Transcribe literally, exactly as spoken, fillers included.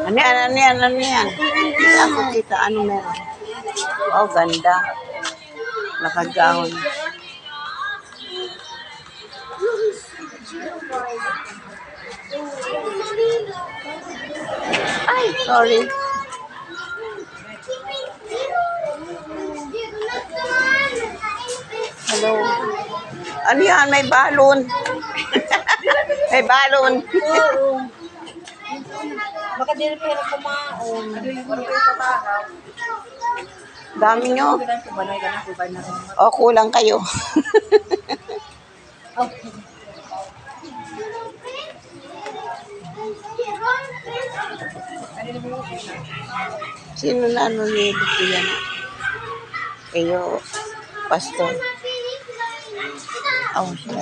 Ano yan, ano yan, ano yan? Kita ako, kita, ano meron? Oh, ganda. Nakagahon. Ay, sorry. Hello. Ano yan? May balon. May balon. Baka di rin pero kumaon. Dami nyo. O, kulang kayo. Sino na ano nilito yan? Kayo, pastor. Oh, siya.